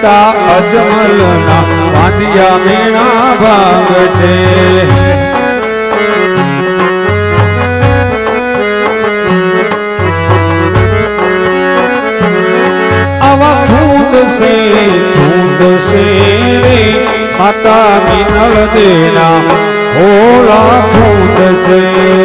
પિતા અજમલના વાંધિયા મીણા ભાગ છે આવા ધૂંડ છે રે માતા મિનલ દેના હોલા ધૂંડ છે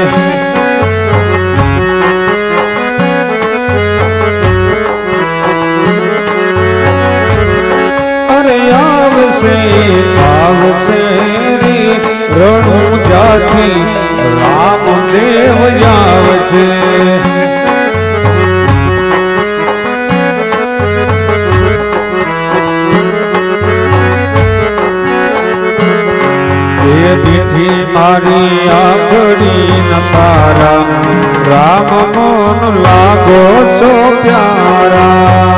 આવશે રે રણુજાથી રામદેવ આવશે એ દીઠી મારી આંગળી ન તારા રામ મન લાગો છો પ્યારા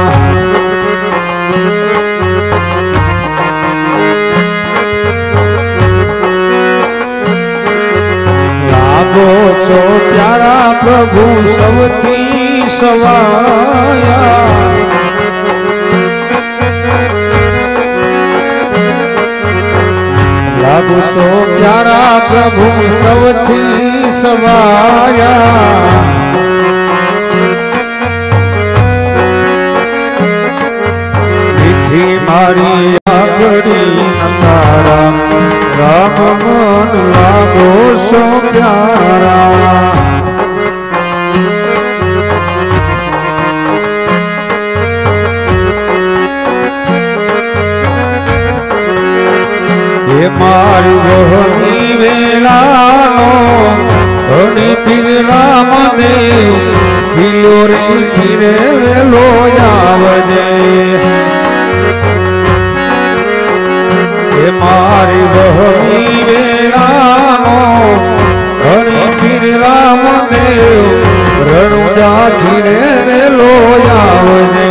છો પ્યારા પ્રભુ સૌથી સવાયા લાગુ છો પ્યારા પ્રભુ સૌથી સવાયા મીઠી મારી આગળી તારા રામ મન લાગો છો પ્યારા એ મારી વહની વેલાનો ધણી પીર રામદેવ ખિલોરી ધીરે વેલો આવજે એ મારી વહની વેલાનો ધણી પીર રામદેવ રણુજા ધીરે વેલો આવજે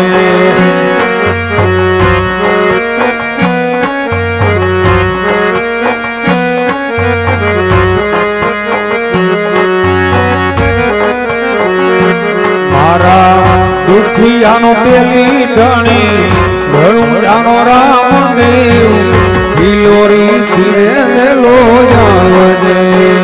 દુખિયાનો પેલી ધણી રણુજાનો રામદેવ ખિલોરી ધીરે વેલો આવજે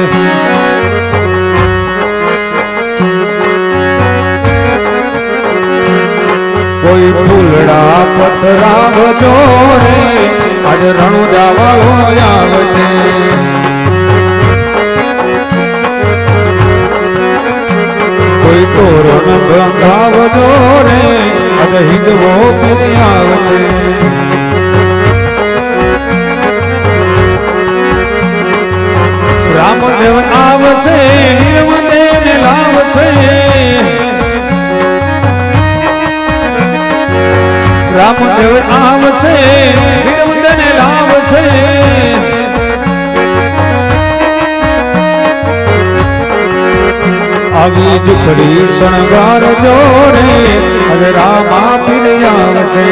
કોઈ ફૂલડા પથરાવજો રે આજ રણુજા વાળો આવજે કોઈ તોરણ બંધાવજો રે આજ હિંદવો પીર આવજે રામદેવ આવશે નિર્મદેને લાવશે રામદેવ આવશે નિર્મદેને લાવશે આવી ઝૂંપડી શણગાર જોડે હવે રામા પીર આવશે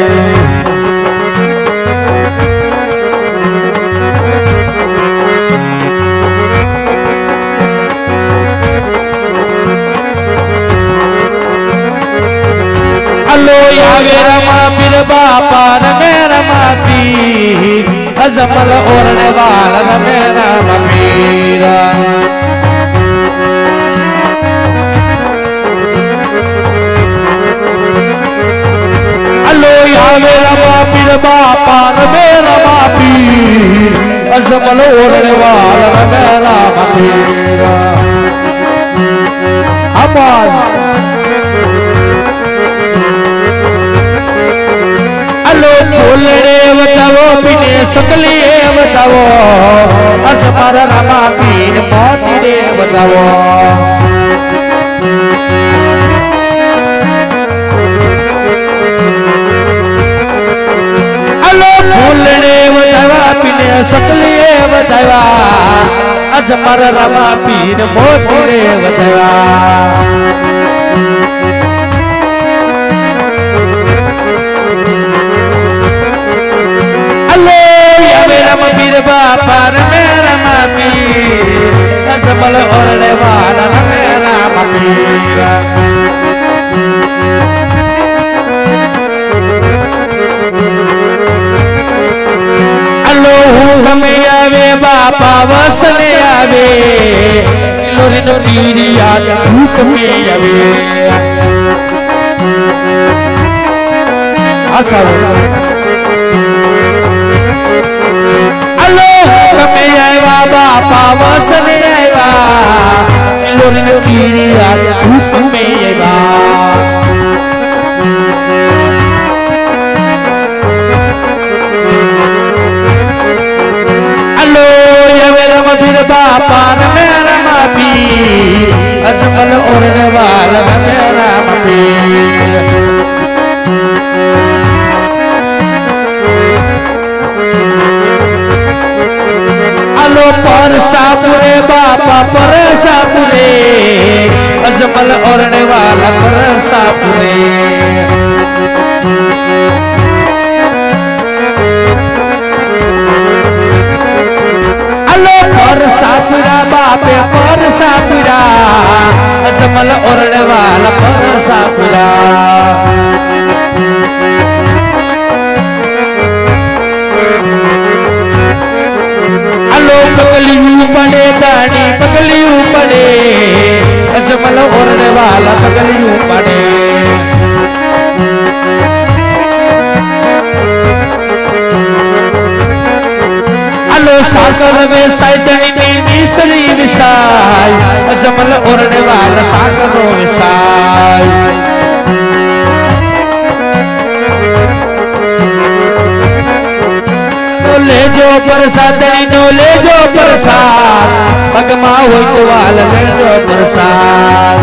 આવે રમા પીર બાપા રમે રમા પીર અજમલ ઓરણે વાલ રમે રમા પીર અલો આવે રમા પીર બાપા રમે રમા પીર અજમલ ઓરણે વાલ રમે રમા પીર આબાદ બોલડે બતાવો પીને સકલીએ બતાવો અજમર રમા પીન મોતી રે બતાવો અલો બોલડે બતાવા પીને સકલીએ બતાવા અજમર રમા પીન મોતી રે બતાવા पीर बापा रमे रमा पीर असबल ओरड़े वाला रमे रामा पीर बापा वसने आवे किलोरी नो पीरिया भूख में आवे आशा अलो कमे आवा बापा वसने आवा किलोरी नो पीरिया भूख में आवा बापा न मेरा मापी अजमल उड़ने वाला न मेरा मापी अलो पर सापुरे बापा पर सापुरे अजमल उड़ने वाला पर सापुरे पर सासुरा बापे पर सासुरा अजमल उड़ने वाला पर सासुरा अलो पगलियों पड़े दानी पगलियों पड़े अजमल उड़ने वाला पगलियों पड़े सागर में साइडनी में मिसरी विसाई अजमल उड़ने वाला सागरो विसाई ले जो प्रसादनी नो ले जो प्रसाद भगमा हो तो वाला ले जो प्रसाद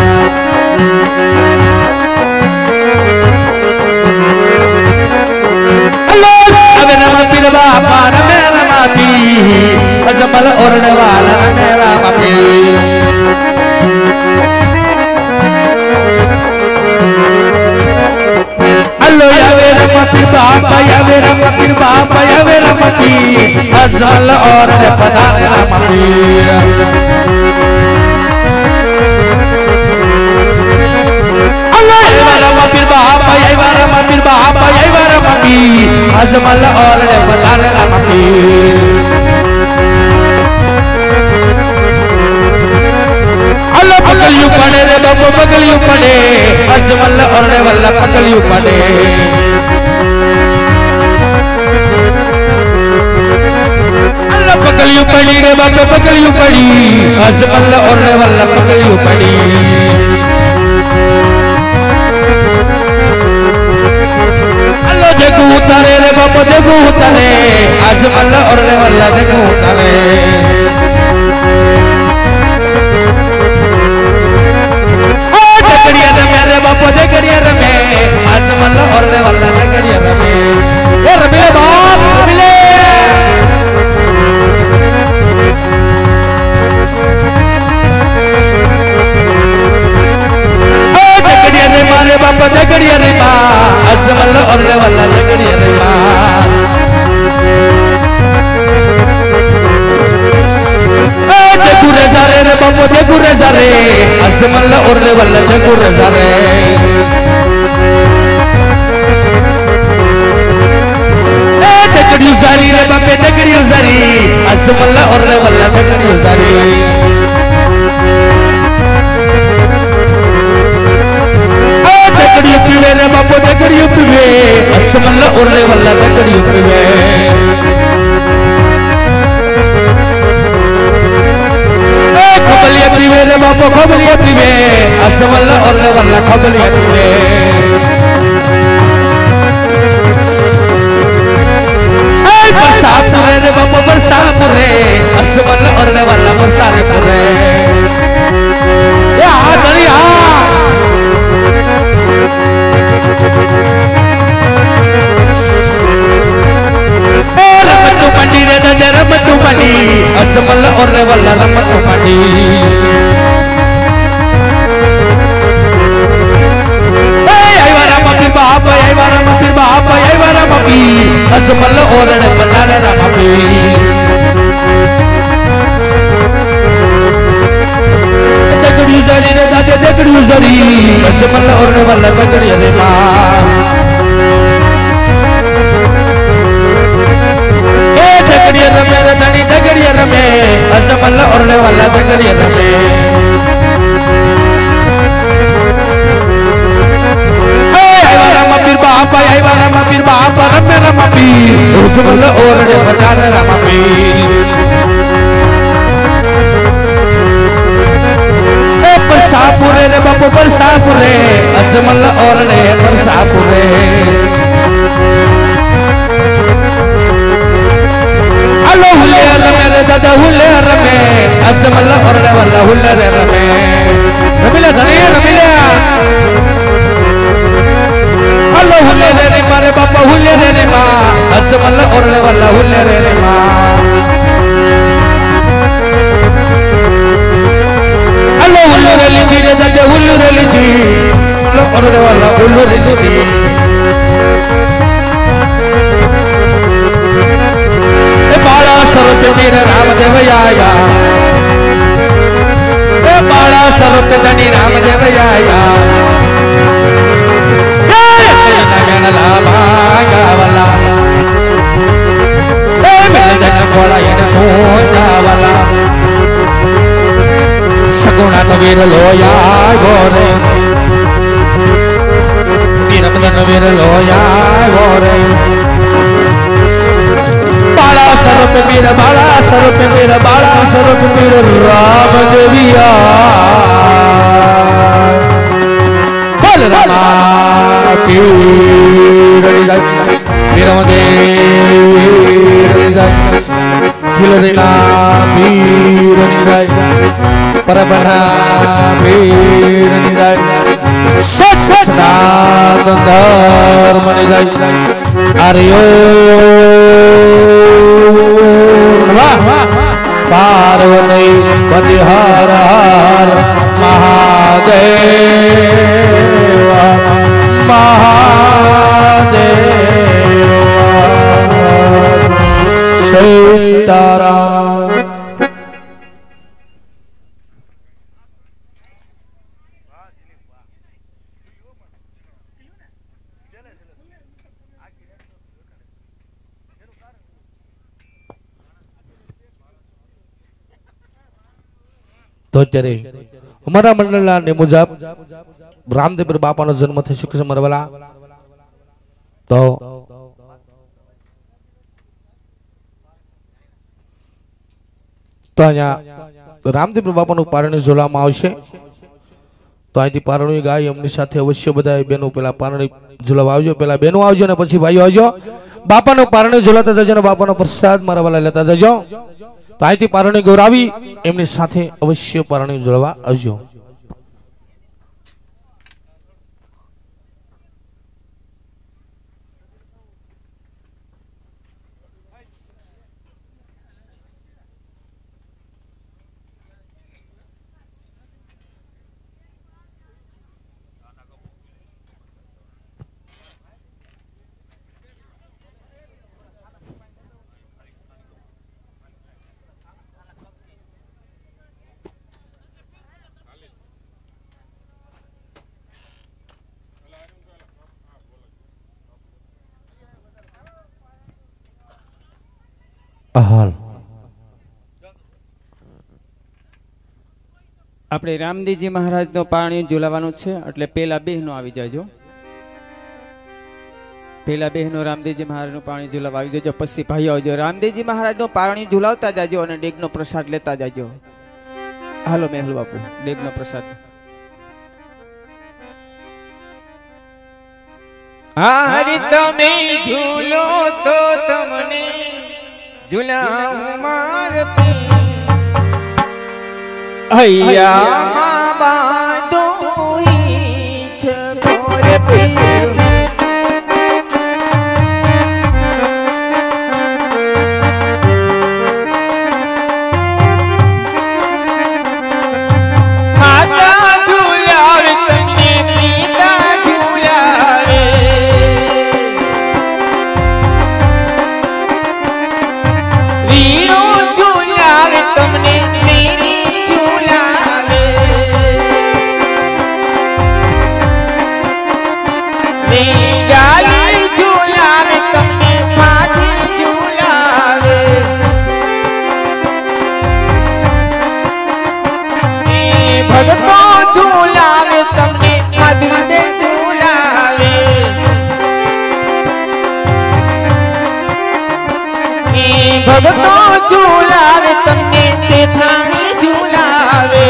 पीर बापा न मेरा मापी अजमल उड़ने वाला न मेरा मापी अल्लो या मेरा पीर बापा या मेरा पीर बापा या मेरा मापी अजमल उड़ने वाला मेरा मापी पीर बापा यही बारा पीर बापा यही बारा पी अजमल और ने बताने लगा पी अल्लाह पगलियों पड़े रे बाबू पगलियों पड़े अजमल और ने वल्ला पगलियों पड़े अल्लाह पगलियों पड़ी रे बाबू पगलियों पड़ी अजमल और ने वल्ला पगलियों पड़ी देखो उतारे रे बापा देखो उतारे अजमल और रे वल्ला देखो उतारे देखड़िया रे मेरे बापा देखड़िया रे मैं अजमल और रे वल्ला देखड़िया रे मैं ए रबिले बाप रबिले देखड़िया रे मारे बापा देखड़िया रे माँ अजमल और रे वल्ला देखड़िया रे माँ देखू रे जारे रे बापू देखू रे जारे अजमल और रे वल्ला देखू रे जारे देखड़ियो जारी रे बापे देखड़ियो जारी अजमल और रे वल्ला देखड़ियो जारी देखड़ियो पीवे रे बापू देखड़ियो पीवे अजमल और रे वल्ला देखड़ियो पीवे खबलिया पीवे रे बापू खबलिया पीवे अजमल और रे वल्ला खबलिया पीवे बरसात रे बापू बरसात रे अजमल और रे वल्ला बरसात रे या दरिया रमतु मंडी रे दे रमतु मंडी अजमल और रे वल्ला रमतु मंडी आई वारा मपी बाप आई वारा मपी बाप आई वारा मपी अजमल और रे वल्ला रे मपी देखड़ियो जारी रे दादे देखड़ियो जारी अजमल और रे वल्ला देखड़ियो रे मां देखड़िया रमे रे धनी देखड़िया रमे अजमल ओरने वाला जंगली रमे रामा पीर बापा रामा पीर बापा रमे रामा पीर अजमल ओरने वाला रामा पीर परसापुरे रे बापू परसापुरे अजमल ओरने परसापुरे हेलो हुलेर मेरे दादा हुलेर में अजमल ओरने वाला हुलेर में रमीला धनी रमीला हेलो हुलेर रे मारे बापा हुलेर रे माँ अजमल ओरने वाला हुलेर रे माँ हेलो हुलेर लिंदी रे दादा हुलेर लिंदी ओरने वाला हुलेर लिंदी बाला सरस्वती रामदेव आया बाला सरस्वती रामदेव आया सगुणा नवीर लोया गोरे नवीर लोया गोरे बाला सरस मीर राम देविया बोल रामा पीर राम देव खिलरेला पीर परबरा पीर सत्संग आर्यो पार्वती पति हर हर महादेव महादेव सीताराम तो અત્યારે અમારા મંડળના ને મુજબ રામદેવ બાપાનો જન્મ થયો છે મરવાલા તો અહીંયા રામદેવ બાપાનું પારણું ઝોલવામાં આવશે તો અહીંથી પારણું ગાય એમની સાથે અવશ્ય બધા બહેનો પેલા પારણું ઝોલવા આવજો પેલા બહેનો આવજો ને પછી ભાઈઓ આવજો બાપાનું પારણું ઝોલાતા જજો ને બાપાનો પ્રસાદ મરવાલા લેતા જજો તો અહીંથી પારણી ગૌરાવી એમની સાથે અવશ્ય પારણી જોડવા આવજો હાલ આપણે રામદેવજી મહારાજનો પાણી ઝુલાવવાનું છે એટલે પેલા બહેનો આવી જાજો પેલા બહેનો રામદેવજી મહારાજનું પાણી ઝુલાવવા આવી જજો પછી ભાઈઓ આવજો રામદેવજી મહારાજનું પાણી ઝુલાવતા જાજો અને ડેગનો પ્રસાદ લેતા જાજો હાલો મેહલ બાપુ ડેગનો પ્રસાદ હારી તમે ઝૂલો તો તમને ઝુલાવ માર હૈયા બાદો છે મોરે પીર માતા ઝુલાવે તમને પિતા ઝુલાવે વીરો ઝુલાવે તમને ભગતો ઝુલાવે તમને તે થાણી ઝુલાવે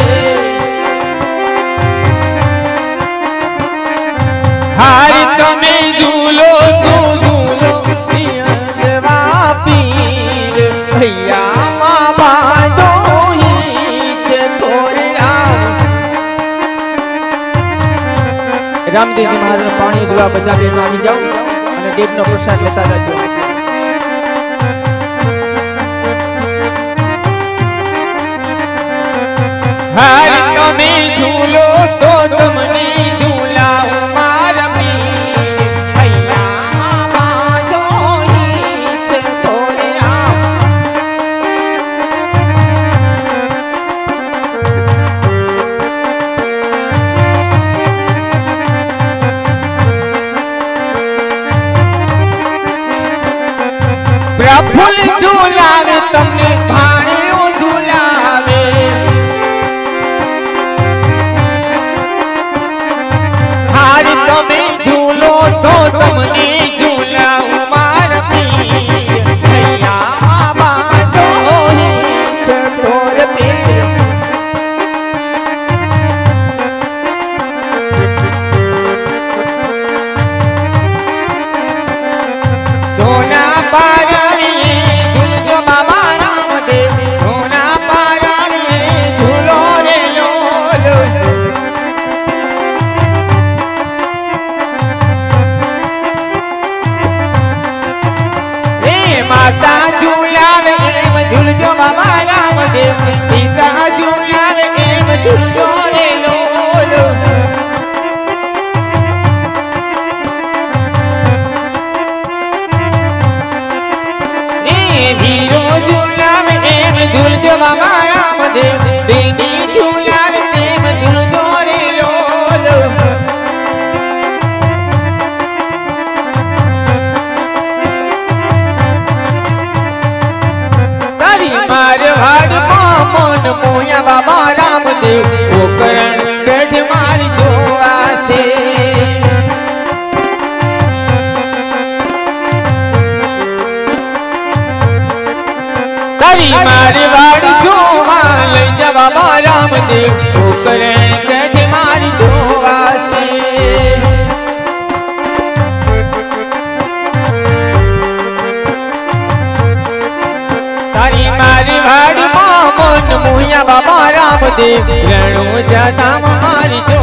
હારી તમે ઝૂલો તો ઝૂલો પિયરવા પીર ભૈયા માં બાંધો છે છોડ્યા રામદેવજી મહારાજ પાણી ઝૂલા બધા બેનો આવી જાઓ અને દેવનો પ્રસાદ લેતા જજો હાર તમે ઝૂલો તો તમને ઝૂલાવું મારા પીર ભૈયા બાંધો છે છોડ્યા પ્રફુલ્લ ઝુલાવે તમને ભાણિયો ઝુલાવે હાર તમે ઝૂલો તો તમને ઝુલાવું મારા પીર ભૈયા બાંધો છે તોર પીર સોના પારણીએ ઝૂલજો બાબા રામદેવ સોના પારણીએ ઝૂલો રે લોલો રે માતા ઝૂલાવે એમ ઝૂલજો બાબા રામદેવ પિતા ઝૂલાવે એમ ઝૂલજો રે લોલો વીરો ઝુલાવે એમ ઝૂલજો બાબા રામદેવ બેની ઝુલાવે તેમ ઝૂલજો રે લોલો તારી માર વાડમાં મન મોયા બાબા રામદેવ ઓકરણ ગઢ મારી જોવાશે તારી મારી વાડી જોવા લઈ જા બાબા રામદેવ ઓકરે ગઢ મારી જોવાશે તારી મારી વાડી માં મન મોયા બાબા રામદેવ રણો જાતા મારી